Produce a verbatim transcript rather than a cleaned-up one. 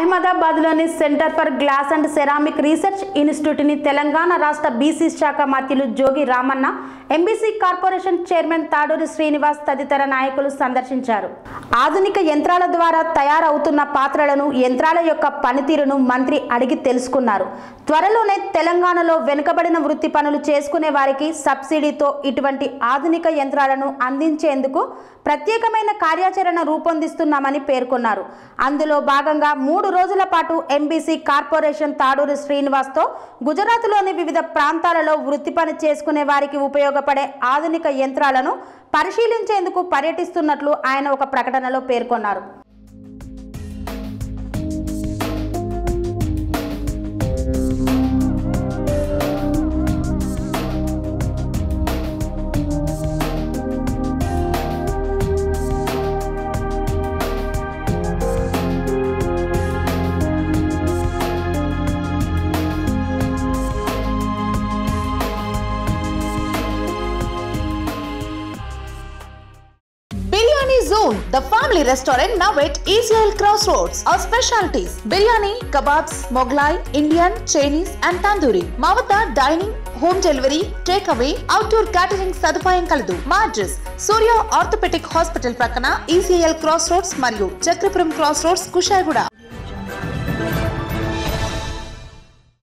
అహ్మదాబాద్లోని centre for glass and ceramic research ఇన్స్టిట్యూట్ని తెలంగాణ రాష్ట్ర BC శాఖ మంత్రులు Jogi Ramanna, MBC corporation chairman Taduri Srinivas తదితర నాయకులు సందర్శించారు. ఆధునిక యంత్రాల ద్వారా తయారవుతున్న పాత్రలను, యంత్రాల యొక్క పనితీరును మంత్రి అడిగి తెలుసుకున్నారు. త్వరలోనే తెలంగాణలో వెనుకబడిన వృత్తి పనులు చేసుకునే వారికి సబ్సిడీతో ఇటువంటి ఆధునిక యంత్రాలను అందించేందుకు ప్రత్యేకమైన కార్యాచరణ రూపొందిస్తున్నామని పేర్కొన్నారు. అందులో భాగంగా మూడు రోజుల పాటు ఎంబీసీ కార్పొరేషన్ తాడూరి శ్రీనివాస్తో గుజరాత్లోని వివిధ ప్రాంతాలలో వృత్తి పని చేసుకునే వారికి ఉపయోగపడే ఆధునిక యంత్రాలను పరిశీలించేందుకు పర్యటిస్తున్నట్లు ఆయన ఒక ప్రకటనలో పేర్కొన్నారు. Zone, the family restaurant now at E C L Crossroads. Our specialties: biryani, kebabs, Mughlai, Indian, Chinese and Tandoori. మా వద్ద dining, home delivery, take away, outdoor catering సదుపాయం కలదు. మా అడ్రస్ సూర్య ఆర్థోపెటిక్ హాస్పిటల్ ప్రక్కన E C L Crossroads మరియు Chakrapuram cross roads, Kushaiguda.